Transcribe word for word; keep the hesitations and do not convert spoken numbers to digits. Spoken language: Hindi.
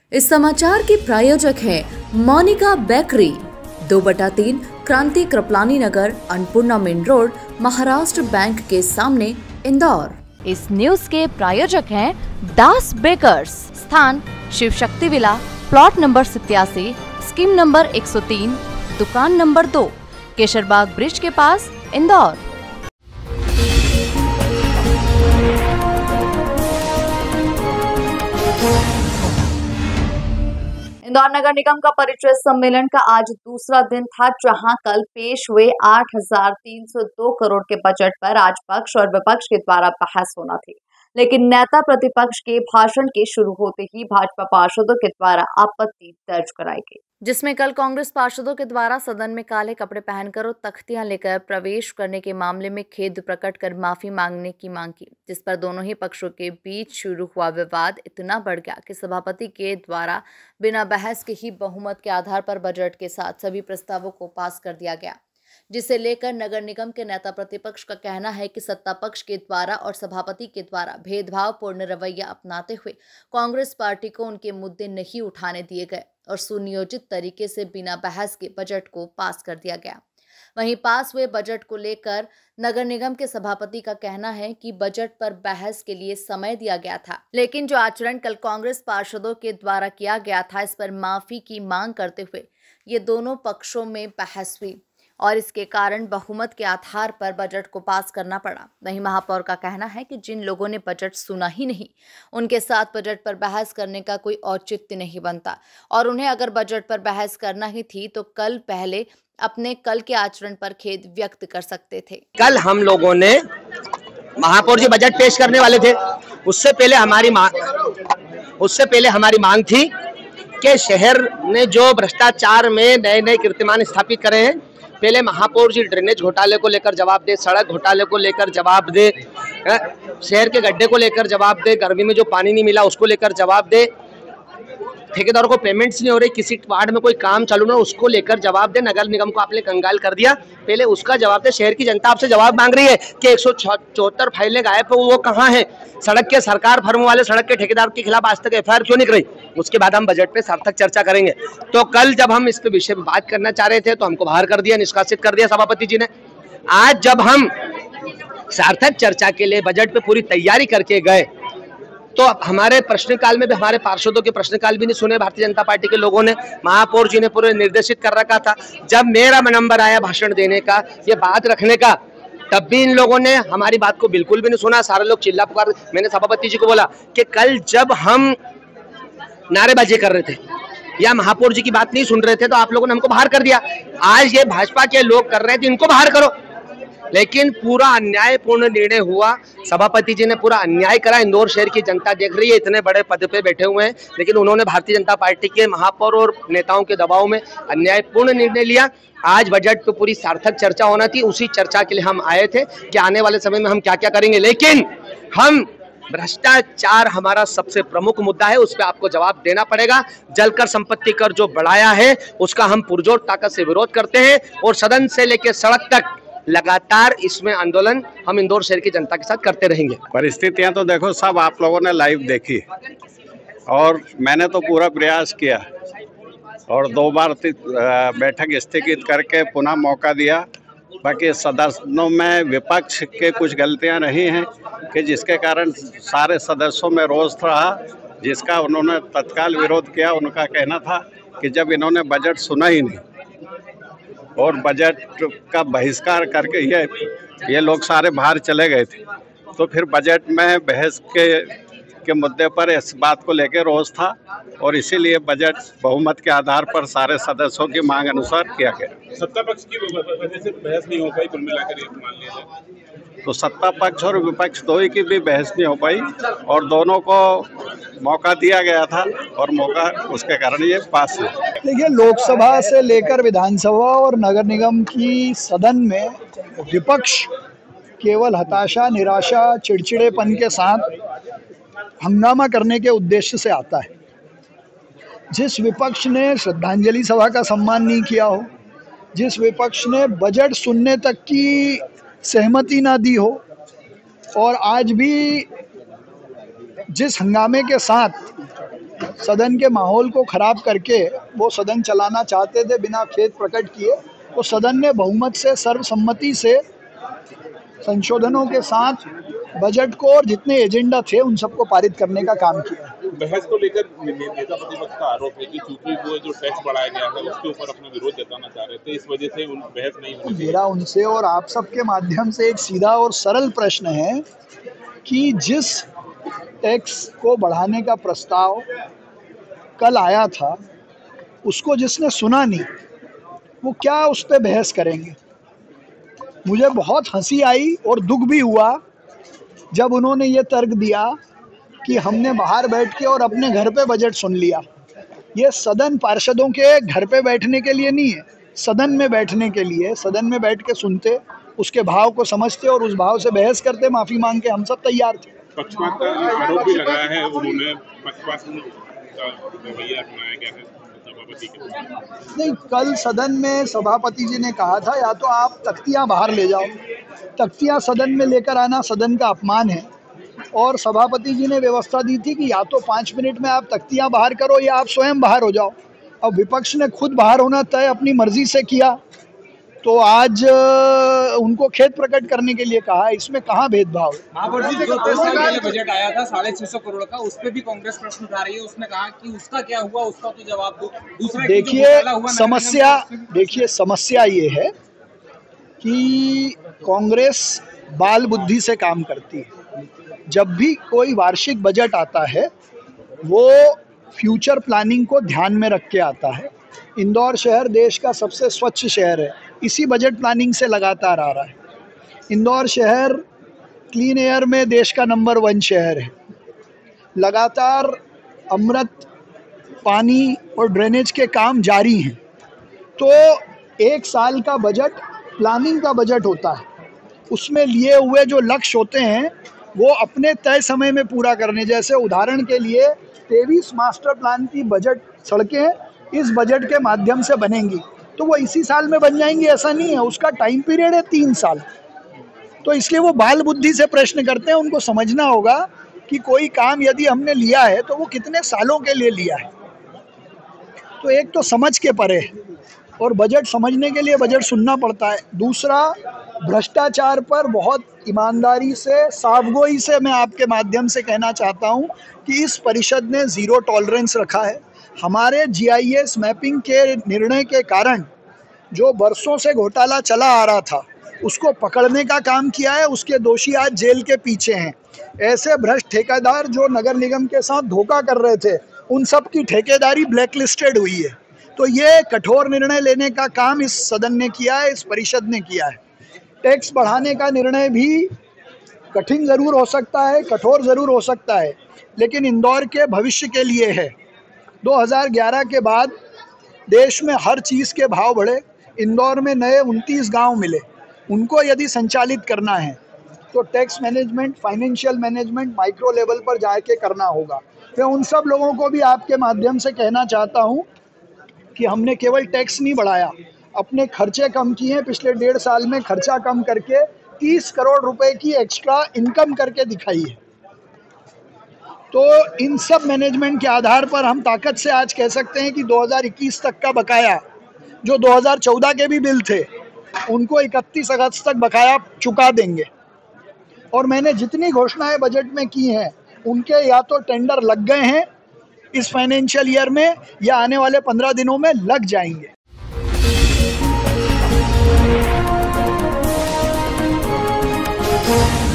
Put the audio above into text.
इस समाचार के प्रायोजक हैं मोनिका बेकरी, दो बटा तीन Kranti Kripalani Nagar, Annapurna main road, Maharashtra bank के सामने, इंदौर। इस न्यूज के प्रायोजक हैं दास बेकर्स, स्थान Shiv Shakti villa, plot number सत्यासी, स्कीम नंबर एक सौ तीन, दुकान नंबर दो, केशरबाग ब्रिज के पास, इंदौर। इंदौर नगर निगम का परिचय सम्मेलन का आज दूसरा दिन था, जहां कल पेश हुए आठ हजार तीन सौ दो करोड़ के बजट पर आज पक्ष और विपक्ष के द्वारा बहस होना थी, लेकिन नेता प्रतिपक्ष के भाषण के शुरू होते ही भाजपा पार्षदों के द्वारा आपत्ति दर्ज कराई गई, जिसमें कल कांग्रेस पार्षदों के द्वारा सदन में काले कपड़े पहनकर और तख्तियां लेकर प्रवेश करने के मामले में खेद प्रकट कर माफी मांगने की मांग की, जिस पर दोनों ही पक्षों के बीच शुरू हुआ विवाद इतना बढ़ गया कि सभापति के द्वारा बिना बहस के ही बहुमत के आधार पर बजट के साथ सभी प्रस्तावों को पास कर दिया गया, जिसे लेकर नगर निगम के नेता प्रतिपक्ष का कहना है कि सत्ता पक्ष के द्वारा और सभापति के द्वारा भेदभावपूर्ण रवैया अपनाते हुए कांग्रेस पार्टी को उनके मुद्दे नहीं उठाने दिए गए और सुनियोजित तरीके से बिना बहस के बजट को पास कर दिया गया। वहीं पास हुए बजट को लेकर नगर निगम के सभापति का कहना है कि बजट पर बहस के लिए समय दिया गया था, लेकिन जो आचरण कल कांग्रेस पार्षदों के द्वारा किया गया था, इस पर माफी की मांग करते हुए ये दोनों पक्षों में बहस हुई और इसके कारण बहुमत के आधार पर बजट को पास करना पड़ा। वहीं महापौर का कहना है कि जिन लोगों ने बजट सुना ही नहीं, उनके साथ बजट पर बहस करने का कोई औचित्य नहीं बनता और उन्हें अगर बजट पर बहस करना ही थी तो कल पहले अपने कल के आचरण पर खेद व्यक्त कर सकते थे। कल हम लोगों ने महापौर जी बजट पेश करने वाले थे, उससे पहले हमारी मांग उससे पहले हमारी मांग थी कि शहर ने जो भ्रष्टाचार में नए नए कीर्तिमान स्थापित करे हैं, पहले महापौर जी ड्रेनेज घोटाले को लेकर जवाब दे, सड़क घोटाले को लेकर जवाब दे, शहर के गड्ढे को लेकर जवाब दे, गर्मी में जो पानी नहीं मिला उसको लेकर जवाब दे, ठेकेदारों को पेमेंट्स नहीं हो रही, किसी वार्ड में कोई काम चालू ना उसको लेकर जवाब दे। नगर निगम को आपने कंगाल कर दिया, पहले उसका जवाब दे। शहर की जनता आपसे जवाब मांग रही है कि एक सौ चौहत्तर फाइलें गायब है, वो कहाँ हैं? सड़क के सरकार फर्म वाले सड़क के ठेकेदार के खिलाफ आज तक एफ आई आर क्यों नहीं कराई? उसके बाद हम बजट पे सार्थक चर्चा करेंगे। तो कल जब हम इस पे विषय में बात करना चाह रहे थे तो हमको बाहर कर दिया, निष्कासित कर दिया सभापति जी ने। आज जब हम सार्थक चर्चा के लिए बजट पे पूरी तैयारी करके गए तो हमारे प्रश्नकाल में भी हमारे पार्षदों के प्रश्नकाल भी नहीं सुने भारतीय जनता पार्टी के लोगों ने। महापौर जी ने पूरे निर्देशित कर रखा था। जब मेरा नंबर आया भाषण देने का, ये बात रखने का, तब भी इन लोगों ने हमारी बात को बिल्कुल भी नहीं सुना। सारे लोग चिल्ला पुकार। मैंने सभापति जी को बोला कि कल जब हम नारेबाजी कर रहे थे या महापौर जी की बात नहीं सुन रहे थे तो आप लोगों ने हमको बाहर कर दिया। आज ये भाजपा के लोग कर रहे थे, इनको बाहर करो। लेकिन पूरा अन्यायपूर्ण निर्णय हुआ। सभापति जी ने पूरा अन्याय करा। इंदौर शहर की जनता देख रही है, इतने बड़े पद पे बैठे हुए हैं, लेकिन उन्होंने भारतीय जनता पार्टी के महापौर और नेताओं के दबाव में अन्यायपूर्ण निर्णय लिया। आज बजट पे पूरी सार्थक चर्चा होना थी, उसी चर्चा के लिए हम आए थे कि आने वाले समय में हम क्या क्या करेंगे। लेकिन हम भ्रष्टाचार हमारा सबसे प्रमुख मुद्दा है, उस पर आपको जवाब देना पड़ेगा। जलकर संपत्ति कर जो बढ़ाया है उसका हम पुरजोर ताकत से विरोध करते हैं और सदन से लेकर सड़क तक लगातार इसमें आंदोलन हम इंदौर शहर की जनता के साथ करते रहेंगे। परिस्थितियां तो देखो सब आप लोगों ने लाइव देखी और मैंने तो पूरा प्रयास किया और दो बार बैठक स्थगित करके पुनः मौका दिया। बाकी सदस्यों में विपक्ष के कुछ गलतियां रही हैं कि जिसके कारण सारे सदस्यों में रोष रहा, जिसका उन्होंने तत्काल विरोध किया। उनका कहना था कि जब इन्होंने बजट सुना ही नहीं और बजट का बहिष्कार करके ये ये लोग सारे बाहर चले गए थे, तो फिर बजट में बहस के के मुद्दे पर इस बात को लेकर रोष था और इसीलिए बजट बहुमत के आधार पर सारे सदस्यों की मांग अनुसार किया गया। सत्ता पक्ष की वजह से बहस नहीं हो पाई, कुल मिलाकर ये मान लिया जाए तो सत्ता पक्ष और विपक्ष दो ही की भी बहस नहीं हो पाई और दोनों को मौका दिया गया था और मौका उसके कारण ये पास हुआ। देखिए, लोकसभा से लेकर विधानसभा और नगर निगम की सदन में विपक्ष केवल हताशा, निराशा, चिड़चिड़ेपन के साथ हंगामा करने के उद्देश्य से आता है। जिस विपक्ष ने श्रद्धांजलि सभा का सम्मान नहीं किया हो, जिस विपक्ष ने बजट सुनने तक की सहमति ना दी हो और आज भी जिस हंगामे के साथ सदन के माहौल को खराब करके वो सदन चलाना चाहते थे बिना खेद प्रकट किए, तो सदन ने बहुमत से सर्वसम्मति से संशोधनों के साथ बजट को और जितने एजेंडा थे उन सबको पारित करने का काम किया। बहस को लेकर नेता प्रतिपक्ष का आरोप है कि चूंकि वो जो टैक्स बढ़ाया गया है उसके ऊपर अपना विरोध जताना चाह रहे थे, इस वजह से उन बहस नहीं हुई। मेरा उनसे और आप सबके माध्यम से एक सीधा और सरल प्रश्न है कि जिस टैक्स को बढ़ाने का प्रस्ताव कल आया था उसको जिसने सुना नहीं वो क्या उस पर बहस करेंगे। मुझे बहुत हंसी आई और दुख भी हुआ जब उन्होंने ये तर्क दिया कि हमने बाहर बैठ के और अपने घर पे बजट सुन लिया। ये सदन पार्षदों के घर पे बैठने के लिए नहीं है, सदन में बैठने के लिए। सदन में बैठ के सुनते, उसके भाव को समझते और उस भाव से बहस करते, माफ़ी मांग के हम सब तैयार थे। पक्षपात का आरोप भी लगाया है उन्होंने, पक्षपात का रवैया अपनाया गया है सभापति के। नहीं, कल सदन में सभापति जी ने कहा था या तो आप तख्तियां बाहर ले जाओ, तख्तियां सदन में लेकर आना सदन का अपमान है, और सभापति जी ने व्यवस्था दी थी कि या तो पाँच मिनट में आप तख्तियां बाहर करो या आप स्वयं बाहर हो जाओ। अब विपक्ष ने खुद बाहर होना तय अपनी मर्जी से किया, तो आज उनको खेद प्रकट करने के लिए कहा। इसमें कहाँ भेदभाव है। महापौर जी, जो दस साल पहले बजट आया था साढ़े छह सौ करोड़ का, उस पर भी कांग्रेस प्रश्न उठा रही है। उसने कहा कि उसका क्या हुआ, उसका तो जवाब दो। दूसरा देखिए समस्या देखिए समस्या ये है कि कांग्रेस बाल बुद्धि से काम करती है। जब भी कोई वार्षिक बजट आता है वो फ्यूचर प्लानिंग को ध्यान में रख के आता है। इंदौर शहर देश का सबसे स्वच्छ शहर है, इसी बजट प्लानिंग से लगातार आ रहा है। इंदौर शहर क्लीन एयर में देश का नंबर वन शहर है। लगातार अमृत पानी और ड्रेनेज के काम जारी हैं। तो एक साल का बजट प्लानिंग का बजट होता है, उसमें लिए हुए जो लक्ष्य होते हैं वो अपने तय समय में पूरा करने। जैसे उदाहरण के लिए तेईस मास्टर प्लान की बजट सड़कें इस बजट के माध्यम से बनेंगी, तो वो इसी साल में बन जाएंगी ऐसा नहीं है, उसका टाइम पीरियड है तीन साल। तो इसलिए वो बाल बुद्धि से प्रश्न करते हैं। उनको समझना होगा कि कोई काम यदि हमने लिया है तो वो कितने सालों के लिए लिया है। तो एक तो समझ के परे है, और बजट समझने के लिए बजट सुनना पड़ता है। दूसरा, भ्रष्टाचार पर बहुत ईमानदारी से, साफगोई से मैं आपके माध्यम से कहना चाहता हूं कि इस परिषद ने ज़ीरो टॉलरेंस रखा है। हमारे जी आई एस मैपिंग के निर्णय के कारण जो बरसों से घोटाला चला आ रहा था उसको पकड़ने का काम किया है। उसके दोषी आज जेल के पीछे हैं। ऐसे भ्रष्ट ठेकेदार जो नगर निगम के साथ धोखा कर रहे थे उन सब की ठेकेदारी ब्लैकलिस्टेड हुई है। तो ये कठोर निर्णय लेने का काम इस सदन ने किया है, इस परिषद ने किया है। टैक्स बढ़ाने का निर्णय भी कठिन ज़रूर हो सकता है, कठोर ज़रूर हो सकता है, लेकिन इंदौर के भविष्य के लिए है। दो हज़ार ग्यारह के बाद देश में हर चीज़ के भाव बढ़े। इंदौर में नए उनतीस गांव मिले, उनको यदि संचालित करना है तो tax management, financial management micro level पर जाके करना होगा। मैं उन सब लोगों को भी आपके माध्यम से कहना चाहता हूं कि हमने केवल टैक्स नहीं बढ़ाया, अपने खर्चे कम किए हैं। पिछले डेढ़ साल में खर्चा कम करके तीस करोड़ रुपए की एक्स्ट्रा इनकम करके दिखाई है। तो इन सब मैनेजमेंट के आधार पर हम ताकत से आज कह सकते हैं कि दो हज़ार इक्कीस तक का बकाया, जो दो हज़ार चौदह के भी बिल थे, उनको इकतीस अगस्त तक बकाया चुका देंगे। और मैंने जितनी घोषणाएं बजट में की हैं उनके या तो टेंडर लग गए हैं इस फाइनेंशियल ईयर में या आने वाले पंद्रह दिनों में लग जाएंगे।